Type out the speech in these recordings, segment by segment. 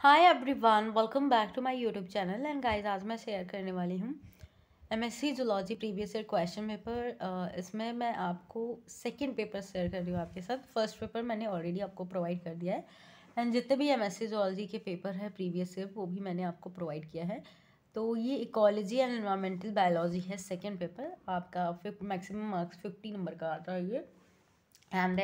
Hi everyone, welcome back to my YouTube channel. And guys, आज मैं share करने वाली हूँ MSc zoology previous year question paper. इसमें मैं आपको सेकंड पेपर शेयर कर रही हूँ आपके साथ। फर्स्ट पेपर मैंने ऑलरेडी आपको प्रोवाइड कर दिया है एंड जितने भी एमएससी जूलॉजी के पेपर है प्रीवियस ईयर वो भी मैंने आपको प्रोवाइड किया है। तो ये इकोलॉजी एंड एनवायरमेंटल बायोलॉजी है सेकेंड पेपर। आपका मैक्सिमम मार्क्स 50 नंबर का आता है ये। एंड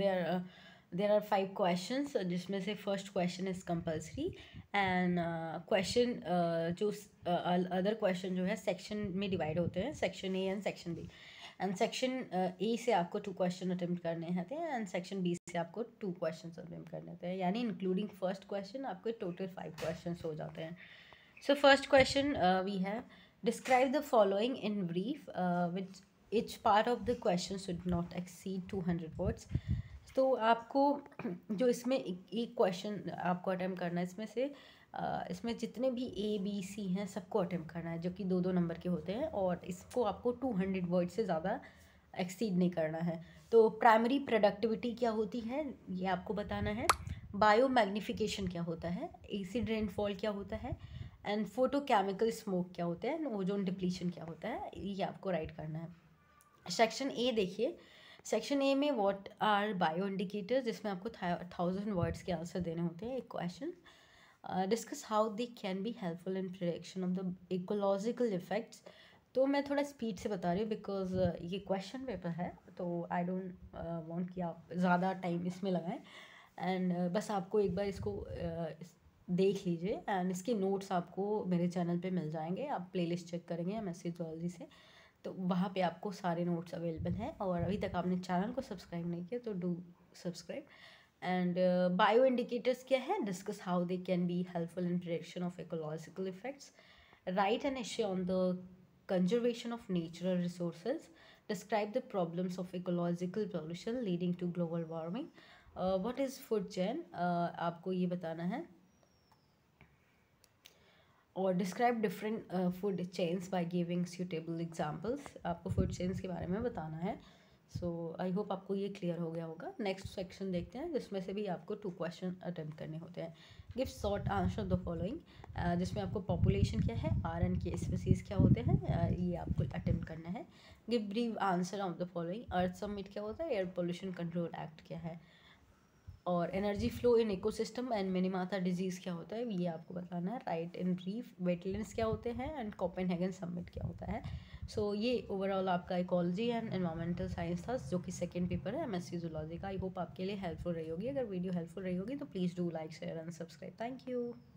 देर आर 5 क्वेश्चंस, जिसमें से first question is compulsory and question जो अदर क्वेश्चन जो है सेक्शन में डिवाइड होते हैं, section A and section B. And section A से आपको 2 क्वेश्चन अटेम्प्ट करने होते हैं एंड सेक्शन बी से आपको 2 क्वेश्चन अटेम्प्ट करने होते हैं, यानी इंक्लूडिंग फर्स्ट क्वेश्चन आपको टोटल 5 क्वेश्चन हो जाते हैं। So first question we have describe the following in brief which each part of the question should not exceed 200 words। तो आपको जो इसमें एक क्वेश्चन आपको अटेम्प्ट करना है, इसमें जितने भी ए बी सी हैं सबको अटेम्प्ट करना है, जो कि 2-2 नंबर के होते हैं, और इसको आपको 200 वर्ड से ज़्यादा एक्सीड नहीं करना है। तो प्राइमरी प्रोडक्टिविटी क्या होती है ये आपको बताना है, बायो मैग्निफिकेशन क्या होता है, एसिड रेनफॉल क्या होता है, एंड फोटोकेमिकल स्मोक क्या होता है, ओजोन डिप्लीशन क्या होता है, ये आपको राइट करना है। सेक्शन ए देखिए, सेक्शन ए में व्हाट आर बायो इंडिकेटर्स, जिसमें आपको 1000 वर्ड्स के आंसर देने होते हैं। एक question, discuss how they can be helpful in prediction of the ecological effects. तो मैं थोड़ा स्पीड से बता रही हूँ बिकॉज ये क्वेश्चन पेपर है, तो आई डोंट वांट कि आप ज़्यादा टाइम इसमें लगाएं। एंड बस आपको एक बार इसको देख लीजिए एंड इसके नोट्स आपको मेरे चैनल पे मिल जाएंगे। आप प्लेलिस्ट चेक करेंगे एमएससी जूलॉजी से, तो वहाँ पे आपको सारे नोट्स अवेलेबल हैं। और अभी तक आपने चैनल को सब्सक्राइब नहीं किया तो do subscribe. And bioindicators क्या है, discuss how they can be helpful in prediction of ecological effects, write an essay on the conservation of natural resources, describe the problems of ecological pollution leading to global warming, what is food chain, आपको ये बताना है, और describe different food chains by giving suitable examples, आपको food chains के बारे में बताना है। सो आई होप आपको ये क्लियर हो गया होगा। नेक्स्ट सेक्शन देखते हैं, जिसमें से भी आपको 2 क्वेश्चन अटेम्प्ट करने होते हैं। Give short answer the following, जिसमें आपको पॉपुलेशन क्या है, आर एन के स्पीसीज क्या होते हैं, ये आपको अटेम्प्ट करना है। Give brief answer of the following, earth summit क्या होता है, एयर पोल्यूशन कंट्रोल एक्ट क्या है, और energy flow in ecosystem and Minamata disease क्या होता है, ये आपको बताना है। राइट इन ब्रीफ वेटलैंड्स क्या होते हैं एंड कोपेनहेगन समिट क्या होता है। सो ये ओवरऑल आपका इकोलॉजी एंड एनवायरमेंटल साइंस था, जो कि सेकंड पेपर है एमएससी जूलॉजी का। आई होप आपके लिए हेल्पफुल रही होगी। अगर वीडियो हेल्पफुल रही होगी तो please do like share and subscribe. Thank you.